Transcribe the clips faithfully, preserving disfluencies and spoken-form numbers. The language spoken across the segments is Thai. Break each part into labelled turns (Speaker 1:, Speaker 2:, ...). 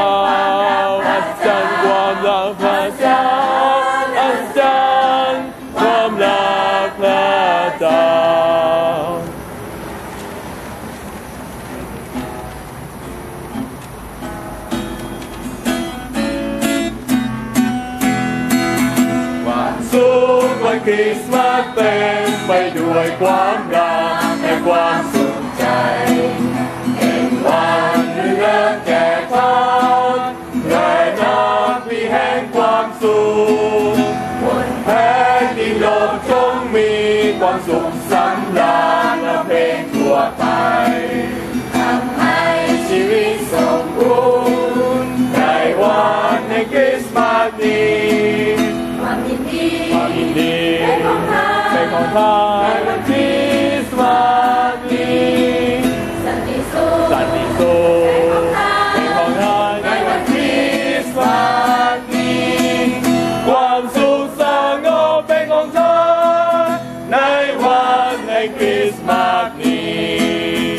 Speaker 1: อัศจรรย์ความรักพระเจ้าอัศจรรย์ความรักพระเจ้าวันสุขวันคริสต์มาสเต็มไปด้วยความรักและความสุขใจเป็นวันที่เลิกแก่ท่านและนับปีแห่งความสุขบนแผ่นดินโลกจงมีความสุขสำราญและเพลงทั่วไปทำให้ชีวิตสมบูรณ์ในวันในคริสต์มาสนี้ความยินดีความยินดีเป็นของท่านเป็นของท่านในวันคริสต์มาสนี้สันติสุขสันติสุขเป็นของท่านในวันคริสต์มาสนี้ความสุขสงบเป็นของท่านในวันในคริสต์มาสนี้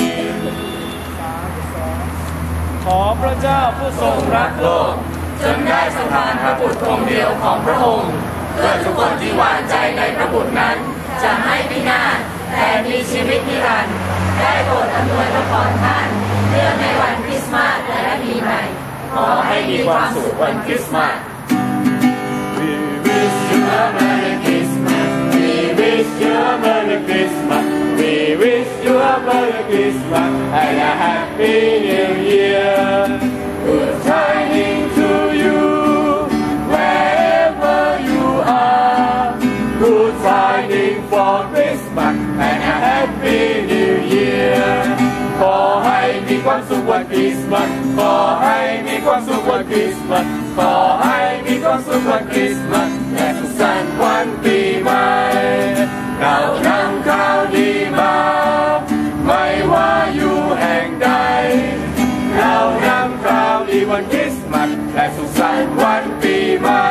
Speaker 1: ขอพระเจ้าผู้ทรงรักโลกจนได้ประทานพระบุตรองค์เดียวของพระองค์เพื่อทุกคนที่วางใจในพระบุตรนั้นจะไม่พินาศแต่มีชีวิตนิรันดร์ได้โปรดอำนวยพระพรท่านเนื่องในวันคริสต์มาสและปีใหม่ขอให้มีความสุขวันคริสต์มาส We wish you a Merry Christmas We wish you a Merry Christmas We wish you a Merry Christmas and a Happy New Year Good tidings to you wherever you are Good tidings for Christmas and a Happy New Year ขอให้มีความสุขวันคริสต์มาสขอให้มีความสุขวันคริสต์มาสขอให้มีความสุขวันคริสต์มาสและสุขสันต์วันปีใหม่เรานำข่าวดีมาไม่ว่าอยู่แห่งใดเรานำข่าวดีวันคริสต์มาสและสุขสันต์วันปีใหม่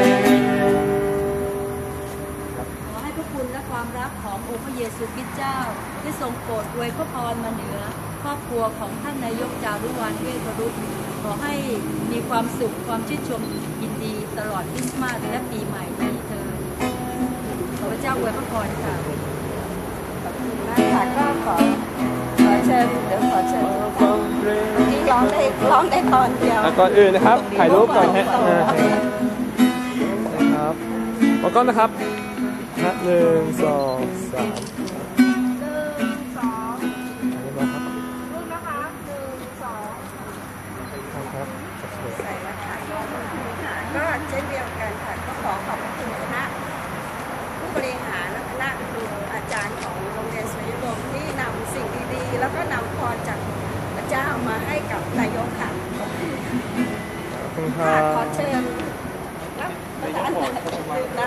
Speaker 2: ขอให้พระคุณและความรักขององค์พระเยซูคริสต์เจ้าได้ทรงโปรดอวยพระพรมาเหนือครอบครัวของท่านนายกจารุวรรณเวชรุตขอให้มีความสุขความชื่นชมยินดีตลอดคริสต์มาสและปีใหม่นี้เถิดขอพระเจ้าอวยพระพรค่ะขอบคุณมากค่ะก็ขอขอเชิญเดี๋ยวขอเชิญที่ร้องได้ร้องได้ตอนเดียว
Speaker 1: ก่อนอื่นนะครับถ่ายรูปก่อนฮะนะครับมองกล้องนะครับนับหนึ่งสองสาม
Speaker 2: ก็เช่นเดียวกันค่ะก็ขอขอบคุณคณะผู้บริหารและคณะครูอาจารย์ของโรงเรียนสุริยงที่นำสิ่งดีๆแล้วก็นำพรจากพระเจ้ามาให้กับนายกค่ะขอบคุณค่ะขอเชิญรับประทาน